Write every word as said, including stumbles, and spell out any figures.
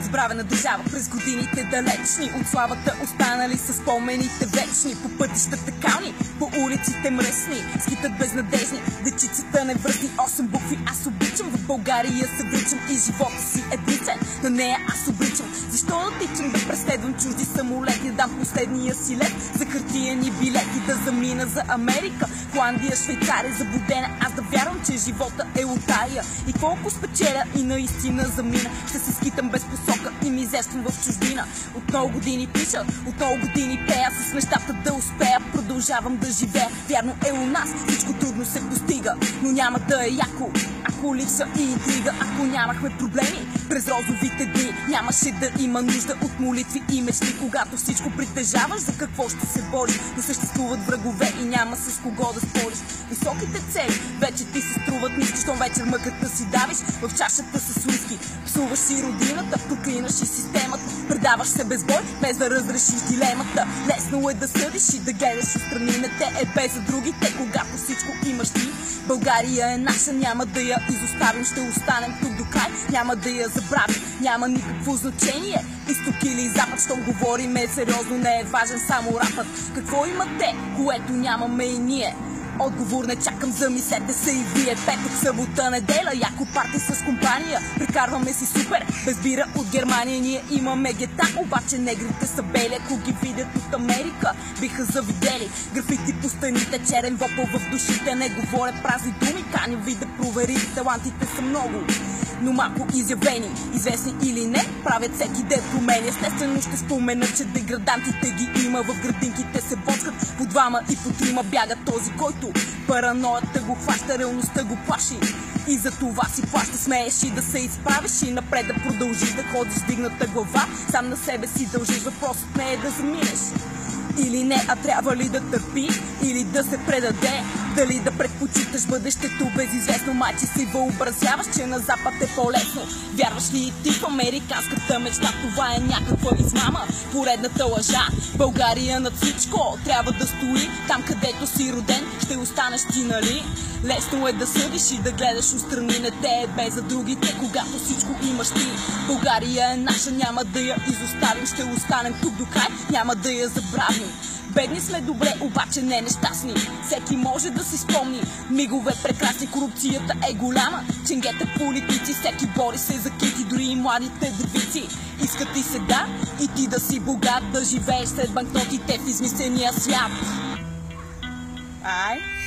забравена държава през годините далечни. От славата останали са спомените вечни. По пътищата кални, по улиците мръсни, скитат безнадежни, дечицата невръстни. Осем букви аз обичам, в България се връчам и живота си е дричен. На нея аз обричам. Защо да тичам да преследвам чужди самолети? Дам последния си лет за хартиени билети, да замина за Америка, Холандия, Швейцария. Заблудена аз да вярвам, че живота е лотария. И колко спечеля и наистина замина, ще се скитам без посока и мизерствам в чужбина. От много години пиша, от много години пея, с мечтата да успея продължавам да живея. Вярно е у нас, всичко трудно се постига, но няма да е яко ако липса и интрига. Ако нямахме проблеми през розовите дни, нямаше да има нужда от молитви и мечти. Когато всичко притежаваш, за какво ще се бориш? Не съществуват врагове и няма с кого да спориш. Високите цели вече ти се струват ниски, щом вечер мъката си давиш в чашата с уиски. Псуваш си родината, проклинаш и системата, предаваш се без бой, без да разрешиш дилемата. Лесно е да съдиш и да гледаш отстрани, не те е без за другите, когато всичко имаш ти. България е наша, няма да я изоставим, ще останем тук до край, няма да я забравим, няма никакво значение изток или запад. Щом говорим е сериозно, не е важен само рапът. Какво имат те, което нямаме и ние? Отговор не чакам, замислете се и вие. Петък, събота, неделя, яко парти с компания, прекарваме си супер, без бира от Германия. Ние имаме гета, обаче негрите са бели. Ако ги видят от Америка, биха завидели. Графити по стените, черен вопъл в душите. Не говоря празни думи, каня ви да проверите. Талантите са много, но малко изявени, известни или не, правят всеки ден промени. Естествено ще спомена, че деградантите ги има. В градинките се боцкат по двама и по трима, бяга този, който параноята го хваща, реалността го плаши и за това си плаща. Смееш и да се изправиш и напред да продължиш да ходиш с дигната глава. Сам на себе си дължиш, въпросът не е да заминеш или не, а трябва ли да търпи или да се предаде. Дали да предпочиташ бъдещето безизвестно, майче си въобразяваш, че на запад е по-лесно. Вярваш ли и ти в американската мечта? Това е някаква измама, поредната лъжа. България над всичко трябва да стои, там където си роден ще останеш ти, нали? Лесно е да съдиш и да гледаш отстрани, не те е без за другите, когато всичко имаш ти. България е наша, няма да я изоставим, ще останем тук до край, няма да я забравим. Бедни сме добре, обаче не нещастни. Всеки може да си спомни мигове прекрасни, корупцията е голяма. Ченгета политици, всеки бори се за кити, дори и младите девици искат и сега и ти да си богат, да живееш след банкнотите в измисления свят. Ай!